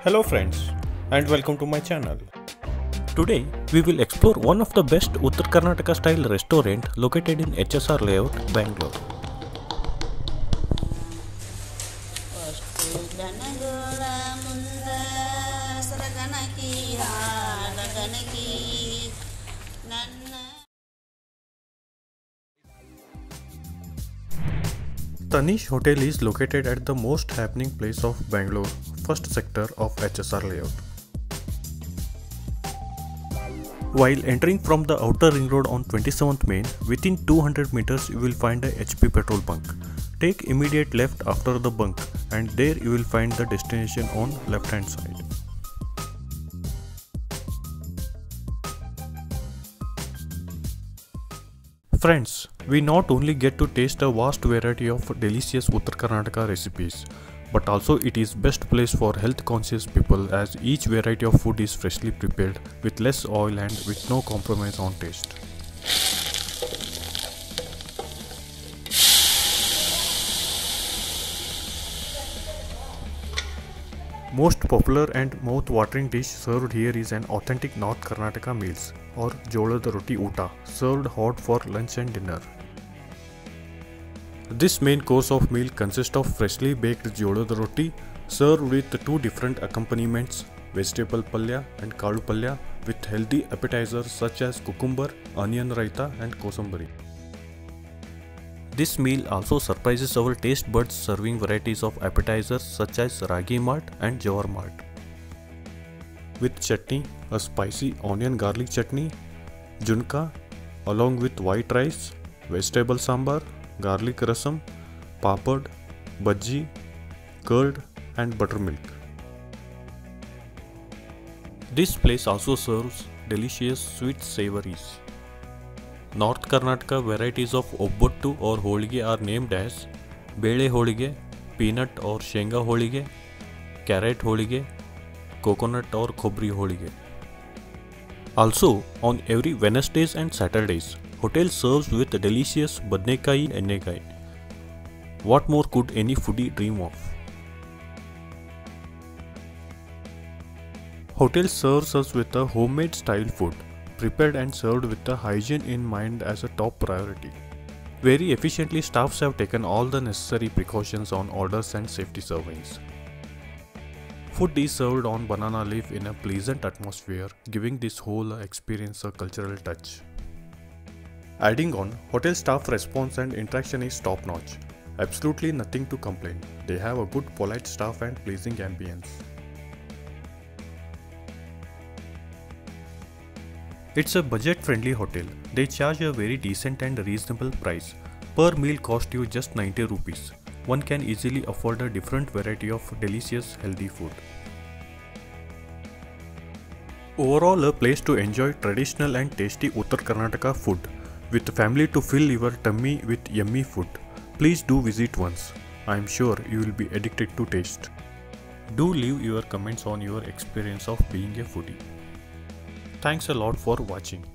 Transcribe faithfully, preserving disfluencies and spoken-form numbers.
Hello friends and welcome to my channel. Today we will explore one of the best Uttar Karnataka style restaurant located in H S R layout, Bangalore. Tanish Hotel is located at the most happening place of Bangalore, first sector of H S R layout. While entering from the outer ring road on twenty-seventh Main, within two hundred meters you will find a H P petrol bunk. Take immediate left after the bunk and there you will find the destination on left hand side. Friends, we not only get to taste a vast variety of delicious Uttar Karnataka recipes, but also it is best place for health conscious people as each variety of food is freshly prepared with less oil and with no compromise on taste. Most popular and mouth-watering dish served here is an authentic North Karnataka meals or Jolada Roti Uta, served hot for lunch and dinner. This main course of meal consists of freshly baked Jolada Roti served with two different accompaniments, vegetable palya and kalu palya, with healthy appetizers such as cucumber, onion raita and kosambari. This meal also surprises our taste buds, serving varieties of appetizers such as ragi malt and jawar malt. With chutney, a spicy onion garlic chutney, junka, along with white rice, vegetable sambar, garlic rasam, papad, bhaji, curd and buttermilk. This place also serves delicious sweet savories. North Karnataka varieties of obbottu or holige are named as Bele holige, peanut or shenga holige, carrot holige, coconut or khobri holige. Also, on every Wednesdays and Saturdays, hotel serves with delicious badnekai and ennekai. What more could any foodie dream of? Hotel serves us with a homemade style food, prepared and served with the hygiene in mind as a top priority. Very efficiently, staffs have taken all the necessary precautions on orders and safety servings. Food is served on banana leaf in a pleasant atmosphere, giving this whole experience a cultural touch. Adding on, hotel staff response and interaction is top notch. Absolutely nothing to complain. They have a good polite staff and pleasing ambience. It's a budget-friendly hotel. They charge a very decent and reasonable price. Per meal cost you just ninety rupees. One can easily afford a different variety of delicious healthy food. Overall, a place to enjoy traditional and tasty Uttar Karnataka food with family to fill your tummy with yummy food. Please do visit once. I am sure you will be addicted to taste. Do leave your comments on your experience of being a foodie. Thanks a lot for watching.